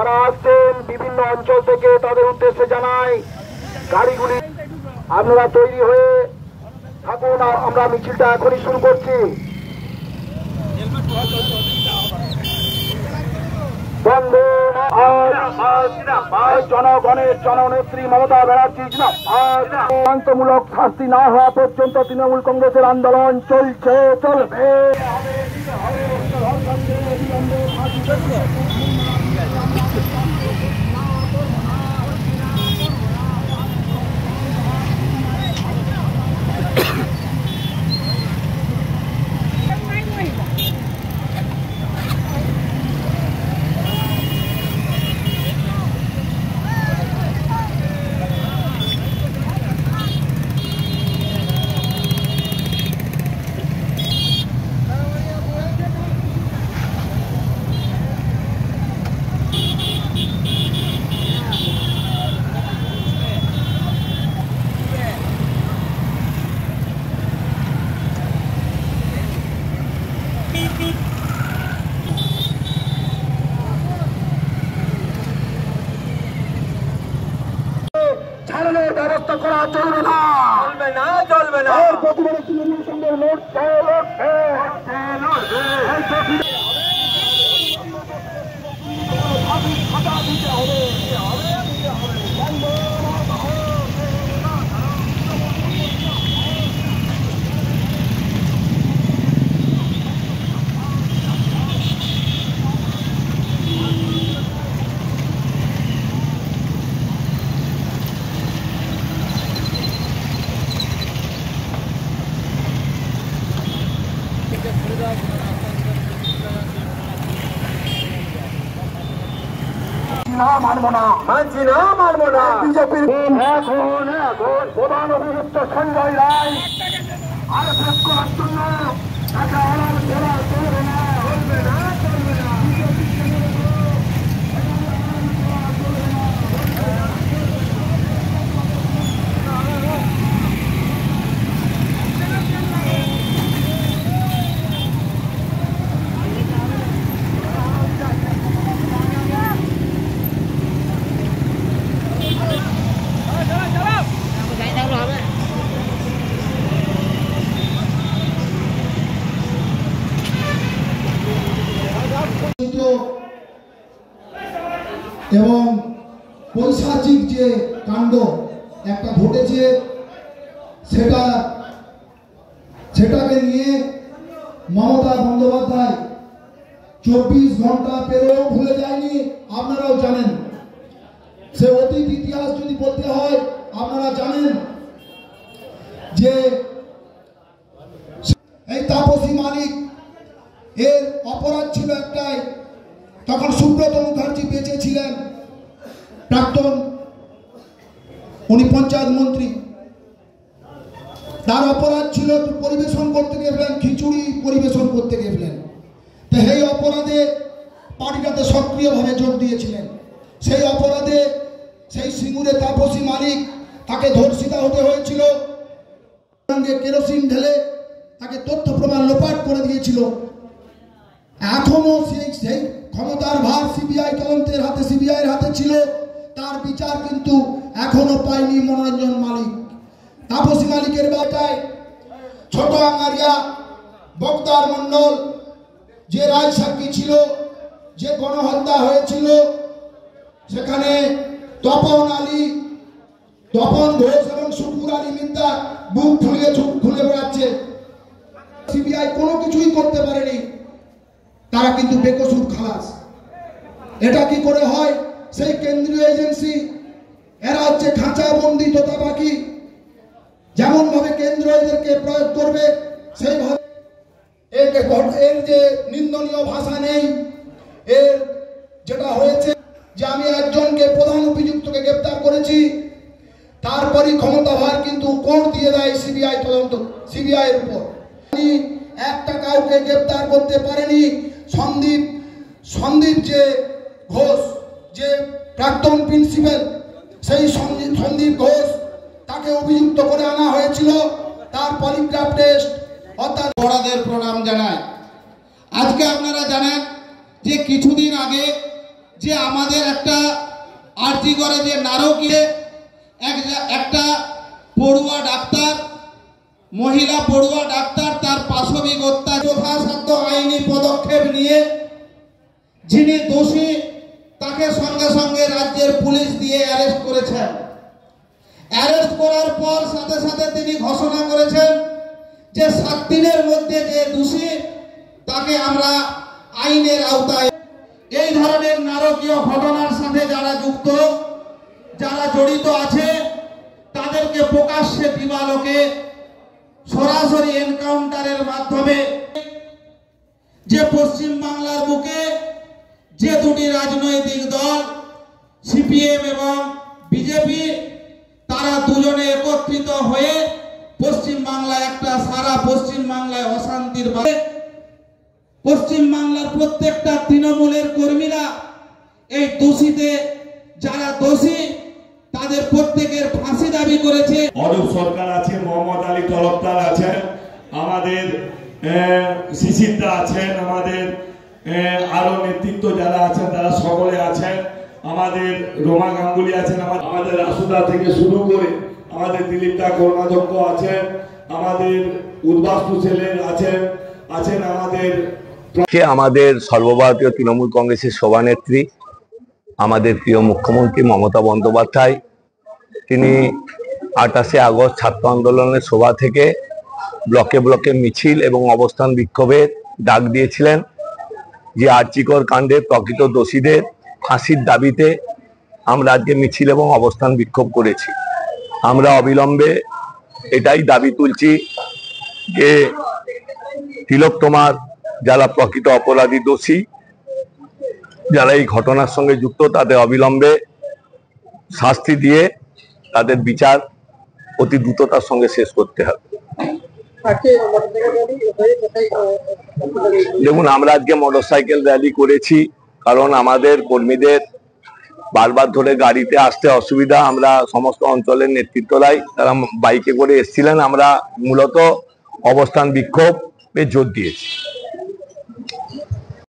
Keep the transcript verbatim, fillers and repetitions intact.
যারা আসছেন বিভিন্ন অঞ্চল থেকে তাদের উদ্দেশ্যে জানাই গাড়িগুলি আপনারা তৈরি হয়ে থাকুন, আমরা মিছিলটা এখনই শুরু করছি। বন্দে জনগণের জননেত্রী মমতা ব্যানার্জি শান্তমূলক শাস্তি না হওয়া পর্যন্ত তৃণমূল কংগ্রেসের আন্দোলন চলছে, চলবে। ছাড়ানোর ব্যবস্থা করা চলবে না, চলবে না, চলবে না। প্রতিবারে তৃণমূল সঙ্গে লড়ছে, লড়ছে, লড়ছে। মানবো না, মানছি না, মানবো না। বিজেপির এখন এখন প্রধান অভিযুক্ত সঞ্জয় রায় আরোপ করার জন্য একটা আলাদা করা চলবে না, চলবে না, চলবে না। এবং পৈশাচিক যে কাণ্ড একটা ঘটেছে সেটা সেটাকে নিয়ে মমতা বন্দ্যোপাধ্যায় চব্বিশ ঘন্টা পেরেও ভুলে যায়নি। আপনারাও জানেন, সে অতীত ইতিহাস যদি বলতে হয় আপনারা জানেন যে এই তাপসী মালিক এর অপরাধ ছিল একটাই, তখন সুব্রত মুখার্জি বেঁচে ছিলেন, প্রাক্তন উনি পঞ্চায়েত মন্ত্রী। তার অপরাধ ছিল পরিবেশন করতে গেলেন, খিচুড়ি পরিবেশন করতে গেলেন। তো সেই অপরাধে পার্টিটাতে সক্রিয়ভাবে যোগ দিয়েছিলেন। সেই অপরাধে সেই সিঙ্গুরে তাপসী মালিক তাকে ধর্ষিতা হতে হয়েছিল, কেরোসিন ঢেলে তাকে তথ্য প্রমাণ লোপাট করে দিয়েছিল। এখনো সেই সেই ক্ষমতার ভার সিবিআই তদন্তের হাতে, সিবিআইয়ের হাতে ছিল, তার বিচার কিন্তু এখনো পায়নি মনোরঞ্জন মালিক। তাপসী মালিকের বাটায় ছোট আঙ্গারিয়া বক্তার মন্ডল যে রায় সাক্ষী ছিল, যে গণহত্যা হয়েছিল, সেখানে তপন আলী, তপন ঘোষ এবং শুকুর আলী মিদ্যা বুক ফুলিয়ে খুলে বেড়াচ্ছে। সিবিআই কোনো কিছুই করতে পারেনি, তারা কিন্তু বেকসুর খালাস। এটা কি করে হয়? সেই কেন্দ্রীয় এজেন্সি এরা হচ্ছে খাঁচা বন্দি তোতা পাখি, যেমন ভাবে কেন্দ্র এদেরকে প্রয়োগ করবে সেইভাবে। এর যে নিন্দনীয় ভাষা নেই, এর যেটা হয়েছে যে আমি একজনকে প্রধান অভিযুক্তকে গ্রেপ্তার করেছি, তারপরই ক্ষমতা ভার কিন্তু কোর্ট দিয়ে দেয় সিবিআই তদন্ত, সিবিআই এর উপর। একটা কাউকে গ্রেপ্তার করতে পারেনি। সন্দীপ সন্দীপ যে ঘোষ, যে প্রাক্তন প্রিন্সিপাল, সেই সন্দীপ ঘোষ তাকে অভিযুক্ত করে আনা হয়েছিল। তার পলিগ্রাফ টেস্ট অর্থাৎ বড়দের প্রণাম জানায়। আজকে আপনারা জানেন যে কিছুদিন আগে যে আমাদের একটা আরজি করে যে নারকীয় একটা পড়ুয়া ডাক্তার, মহিলা পড়ুয়া ডাক্তার তার পাশবিক অত্যাচার যথাসাধ্য আইনি পদক্ষেপ নিয়ে যিনি দোষী তাকে সঙ্গে সঙ্গে রাজ্যের পুলিশ দিয়ে অ্যারেস্ট করেছেন। অ্যারেস্ট করার পর সাথে সাথে তিনি ঘোষণা করেছেন যে সাত দিনের মধ্যে যে দোষী তাকে আমরা আইনের আওতায়। এই ধরনের নারকীয় ঘটনার সাথে যারা যুক্ত, যারা জড়িত আছে, তাদেরকে প্রকাশ্যে দিবালোকে সরাসরি এনকাউন্টারের মাধ্যমে যে পশ্চিম বাংলার বুকে যে দুটি রাজনৈতিক দল সিপিএম এবং বিজেপি, তারা দুজনে একত্রিত হয়ে পশ্চিম বাংলায় একটা সারা পশ্চিম বাংলায় অশান্তির পশ্চিম বাংলার প্রত্যেকটা তৃণমূলের কর্মীরা এই দোষীতে যারা দোষী তাদের প্রত্যেকের ফাঁসি দাবি করেছে। অরূপ সরকার আছে, মোহাম্মদ আলী তরফদার আছেন, আমাদের শিশিরদা আছেন, আমাদের আরো নেতৃত্ব যারা আছেন তারা সকলে আছেন, আমাদের রোমা গাঙ্গুলি আছেন, আমাদের রাসুদা থেকে শুরু করে আমাদের দিলীপ দা কর্মাধ্যক্ষ আছেন, আমাদের উদ্বাস্তু ছেলের আছেন আছেন আমাদের আমাদের সর্বভারতীয় তৃণমূল কংগ্রেসের সভানেত্রী, আমাদের প্রিয় মুখ্যমন্ত্রী মমতা বন্দ্যোপাধ্যায়, তিনি আঠাশে আগস্ট ছাত্র আন্দোলনের সভা থেকে ব্লকে ব্লকে মিছিল এবং অবস্থান বিক্ষোভের ডাক দিয়েছিলেন। যে আর্চিকর কাণ্ডে প্রকৃত দোষীদের ফাঁসির দাবিতে আমরা আজকে মিছিল এবং অবস্থান বিক্ষোভ করেছি। আমরা অবিলম্বে এটাই দাবি তুলছি যে তিলোত্তমার যারা প্রকৃত অপরাধী দোষী, যারা এই ঘটনার সঙ্গে যুক্ত, তাদের অবিলম্বে শাস্তি দিয়ে তাদের বিচার অতি দ্রুততার সঙ্গে শেষ করতে হবে। দেখুন, আমরা আজকে মোটরসাইকেল র্যালি করেছি কারণ আমাদের কর্মীদের বারবার ধরে গাড়িতে আসতে অসুবিধা। আমরা সমস্ত অঞ্চলের নেতৃত্বরাই তারা বাইকে করে এসেছিলেন। আমরা মূলত অবস্থান বিক্ষোভে জোর দিয়েছি।